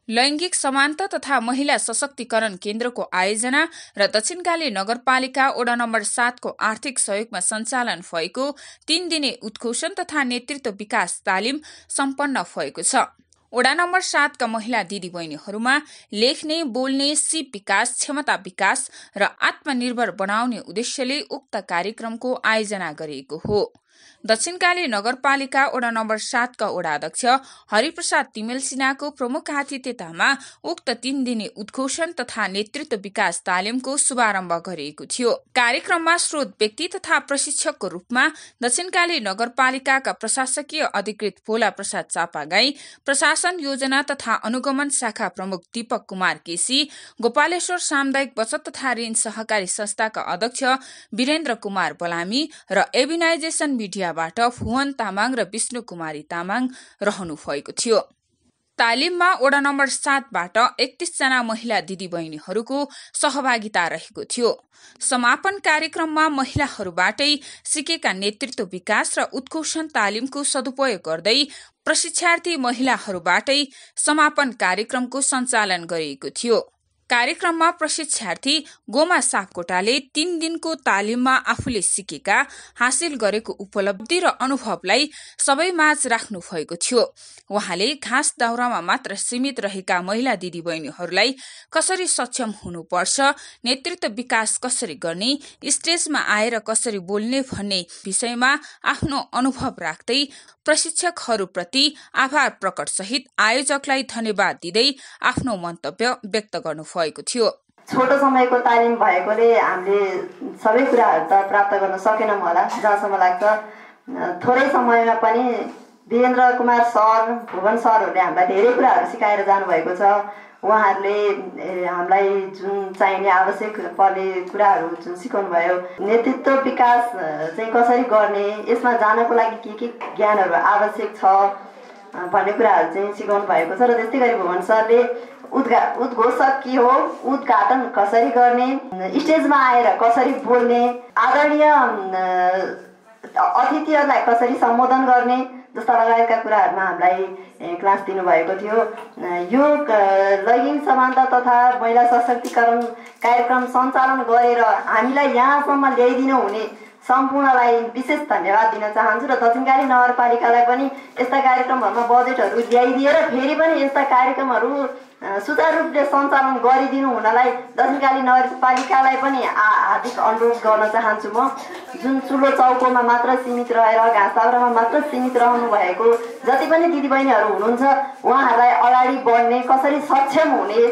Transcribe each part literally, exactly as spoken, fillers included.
लैंगिक समानता तथा महिला सशक्तिकरण केन्द्रको आयोजना र दक्षिणकाली नगरपालिका वडा नम्बर सातको आर्थिक सहयोगमा सञ्चालन भएको तीन दिने उत्कृष्ट तथा नेतृत्व विकास तालिम सम्पन्न भएको छ। वडा नम्बर सातका महिला दिदीबहिनीहरूमा लेख्ने, बोल्ने, सिप विकास, क्षमता विकास र आत्मनिर्भर बनाउने उद्देश्यले उक्त कार्यक्रमको आयोजना गरिएको हो। दक्षिणकाली नगरपालिका वडा नम्बर सातका वडा अध्यक्ष हरिप्रसाद तिमेल सिन्हाको प्रमुख आतिथ्यतामा उक्त तीन दिने उद्घोषण तथा नेतृत्व विकास तालिमको शुभारम्भ गरिएको थियो। कार्यक्रममा स्रोत व्यक्ति तथा प्रशिक्षकको रूपमा दक्षिणकाली नगरपालिकाका प्रशासकीय अधिकृत भोला प्रसाद चापागाई, प्रशासन योजना तथा अनुगमन शाखा प्रमुख दीपक कुमार केसी, गोपालेश्वर सामुदायिक बचत तथा ऋण सहकारी संस्थाका अध्यक्ष वीरेन्द्र कुमार बलामी र एभिनाइजेसन मिडियाबाट फुवन तामाङ र विष्णु कुमारी तामाङ रहनु भएको थियो। तालिममा वडा नम्बर सातबाट एकतीस जना महिला दिदीबहिनीहरूको सहभागिता रहेको थियो। समापन कार्यक्रममा महिलाहरूबाटै सिकेका नेतृत्व विकास र उत्कृष्ट तालिमको सदुपयोग गर्दै प्रशिक्षार्थी महिलाहरूबाटै समापन कार्यक्रमको सञ्चालन गरिएको थियो। कार्यक्रममा प्रशिक्षार्थी गोमा सापकोटाले तीन दिनको तालिममा आफूले सिकेका, हासिल गरेको उपलब्धि र अनुभवलाई सबैमाझ राख्नु भएको थियो। उहाँले घाँस दाउरामा मात्र सीमित रहेका महिला दिदीबहिनीहरूलाई कसरी सक्षम हुनुपर्छ, नेतृत्व विकास कसरी गर्ने, स्टेजमा आएर कसरी बोल्ने भन्ने विषयमा आफ्नो अनुभव राख्दै प्रशिक्षकहरूप्रति आभार प्रकट सहित आयोजकलाई धन्यवाद दिँदै आफ्नो मन्तव्य व्यक्त गर्नु भएको थियो। छोटो समयको तालिम भएकोले हामीले सबै कुराहरू त प्राप्त गर्न सकेनौँ होला। जहाँसम्म लाग्छ थोरै समयमा पनि वीरेन्द्र कुमार सर, भुवन सरहरूले हामीलाई धेरै कुराहरू सिकाएर जानुभएको छ। उहाँहरूले हामीलाई जुन चाहिने आवश्यक पर्ने कुराहरू जुन सिकाउनु भयो, नेतृत्व विकास चाहिँ कसरी गर्ने, यसमा जानको लागि के के ज्ञानहरू आवश्यक छ भन्ने कुराहरू चाहिँ सिकाउनु भएको छ। र त्यस्तै गरी भुवन सरले उद्घा उद्घोषक के हो, उद्घाटन कसरी गर्ने, स्टेजमा आएर कसरी बोल्ने, आदरणीय अतिथिहरूलाई कसरी सम्बोधन गर्ने जस्ता लगायतका कुराहरूमा हामीलाई क्लास दिनुभएको थियो। यो लैङ्गिक समानता तथा महिला सशक्तिकरण कार्यक्रम सञ्चालन गरेर हामीलाई यहाँसम्म ल्याइदिनु हुने सम्पूर्णलाई विशेष धन्यवाद दिन चाहन्छु र दक्षिणकाली नगरपालिकालाई पनि यस्ता कार्यक्रमहरूमा बजेटहरू ल्याइदिएर फेरि पनि यस्ता कार्यक्रमहरू सुचारू रूपले सञ्चालन गरिदिनु हुनलाई दक्षिणकाली नगरपालिकालाई पनि हार्दिक अनुरोध गर्न चाहन्छु। म जुन चुलो चौकोमा मात्र सीमित रहेर, घाँस दाउरामा मात्र सीमित रहनु भएको जति पनि दिदीबहिनीहरू हुनुहुन्छ, उहाँहरूलाई अगाडि बढ्ने, कसरी सक्षम हुने,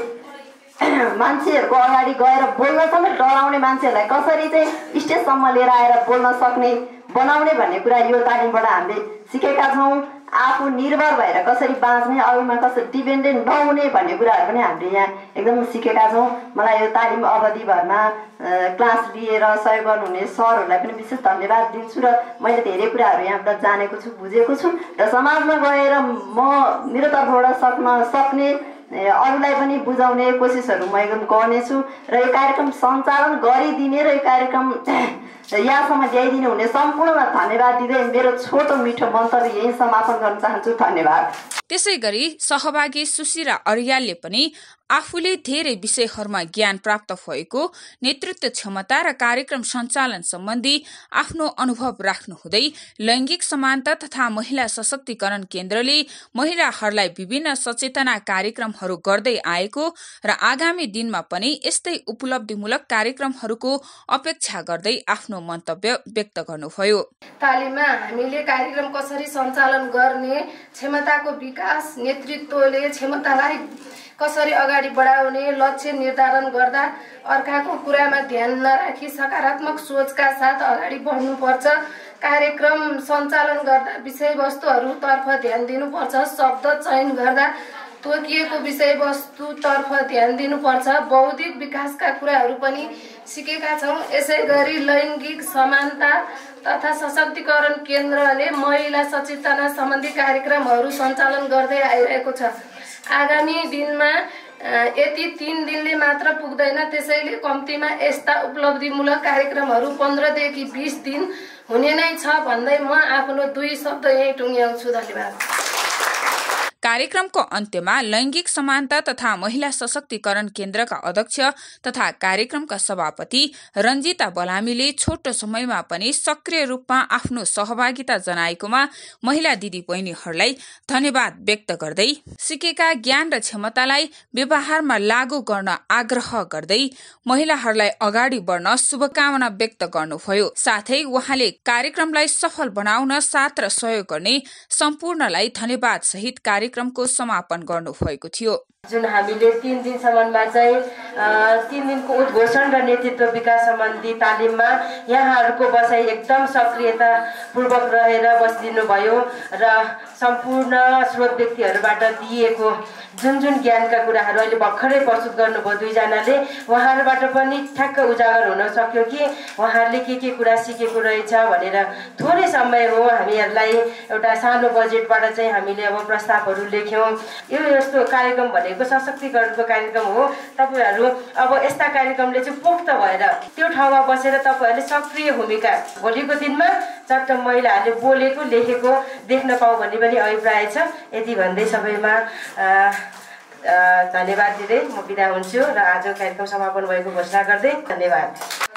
मान्छेहरूको अगाडि गएर बोल्नसम्म डराउने मान्छेहरूलाई कसरी चाहिँ स्टेजसम्म लिएर आएर बोल्न सक्ने बनाउने भन्ने कुरा यो तालिमबाट हामीले सिकेका छौँ। आफू निर्भर भएर कसरी बाँच्ने, अरूमा कसरी डिपेन्डेन्ट नहुने भन्ने कुराहरू पनि हामीले यहाँ एकदम सिकेका छौँ। मलाई यो तालिम अवधिभरमा क्लास लिएर सहयोग गर्नुहुने सरहरूलाई पनि विशेष धन्यवाद दिन्छु र मैले धेरै कुराहरू यहाँबाट जानेको छु, बुझेको छु र समाजमा गएर म मेरो तर्फबाट सक्न सक्ने अरूलाई पनि बुझाउने कोसिसहरू म एकदम गर्नेछु र यो कार्यक्रम सञ्चालन गरिदिने र यो कार्यक्रम यहाँसम्म ल्याइदिनु हुने सम्पूर्णमा धन्यवाद दिँदै मेरो छोटो मिठो मन्तव्य यही समापन गर्न चाहन्छु। धन्यवाद। त्यसै गरी सहभागी सुशिरा अर्यालले पनि आफूले धेरै विषयहरूमा ज्ञान प्राप्त भएको, नेतृत्व क्षमता र कार्यक्रम सञ्चालन सम्बन्धी आफ्नो अनुभव राख्नुहुँदै लैङ्गिक समानता तथा महिला सशक्तिकरण केन्द्रले महिलाहरूलाई विभिन्न सचेतना कार्यक्रमहरू गर्दै आएको र आगामी दिनमा पनि यस्तै उपलब्धिमूलक कार्यक्रमहरूको अपेक्षा गर्दै आफ्नो मन्तव्य व्यक्त गर्नुभयो। तालिममा हामीले कार्यक्रम कसरी सञ्चालन गर्ने, क्षमताको विकास, नेतृत्वले क्षमतालाई कसरी अगाडि बढाउने, लक्ष्य निर्धारण गर्दा अर्काको कुरामा ध्यान नराखी सकारात्मक सोचका साथ अगाडि बढ्नुपर्छ। कार्यक्रम सञ्चालन गर्दा विषयवस्तुहरूतर्फ ध्यान दिनुपर्छ। शब्द चयन गर्दा तोकिएको विषयवस्तुतर्फ ध्यान दिनुपर्छ। बौद्धिक विकासका कुराहरू पनि सिकेका छौँ। यसै गरी लैङ्गिक समानता तथा सशक्तिकरण केन्द्रले महिला सचेतना सम्बन्धी कार्यक्रमहरू सञ्चालन गर्दै आइरहेको छ। आगामी दिनमा यति तीन दिनले मात्र पुग्दैन, त्यसैले कम्तीमा यस्ता उपलब्धिमूलक कार्यक्रमहरू पन्ध्रदेखि बिस दिन हुने नै छ भन्दै म आफ्नो दुई शब्द यही टुङ्ग्याउँछु। धन्यवाद। कार्यक्रमको अन्त्यमा लैंगिक समानता तथा महिला सशक्तिकरण केन्द्रका अध्यक्ष तथा कार्यक्रमका सभापति रञ्जिता बलामीले छोटो समयमा पनि सक्रिय रूपमा आफ्नो सहभागिता जनाएकोमा महिला दिदी बहिनीहरूलाई धन्यवाद व्यक्त गर्दै सिकेका ज्ञान र क्षमतालाई व्यवहारमा लागू गर्न आग्रह गर्दै महिलाहरूलाई अगाडि बढ्न शुभकामना व्यक्त गर्नुभयो। साथै उहाँले कार्यक्रमलाई सफल बनाउन साथ र सहयोग गर्ने सम्पूर्णलाई धन्यवाद सहित कार्यक्रमको समापन गर्नुभएको थियो। जुन हामीले तीन दिनसम्ममा चाहिँ तीन दिनको उद्घोषण र नेतृत्व विकास सम्बन्धी तालिममा यहाँहरूको बसाइ एकदम सक्रियता पूर्वक रहेर बसिदिनु भयो र सम्पूर्ण स्रोत व्यक्तिहरूबाट दिएको जुन जुन ज्ञानका कुराहरू अहिले भर्खरै प्रस्तुत गर्नुभयो दुईजनाले, उहाँहरूबाट पनि ठ्याक्क उजागर हुन सक्यो कि उहाँहरूले के के कुरा सिकेको रहेछ भनेर। थोरै समय हो, हामीहरूलाई एउटा सानो बजेटबाट चाहिँ हामीले अब प्रस्तावहरू लेख्यौँ। यो यस्तो कार्यक्रम भनेको सशक्तिकरणको कार्यक्रम हो। तपाईँहरू अब यस्ता कार्यक्रमले चाहिँ पोख्त भएर त्यो ठाउँमा बसेर तपाईँहरूले सक्रिय भूमिका भोलिको दिनमा चट्ट महिलाहरूले बोलेको लेखेको देख्न पाऊ भन्ने पनि अभिप्राय छ। यति भन्दै सबैमा धन्यवाद दिँदै म बिदा हुन्छु र आज कार्यक्रम समापन भएको घोषणा गर्दै धन्यवाद।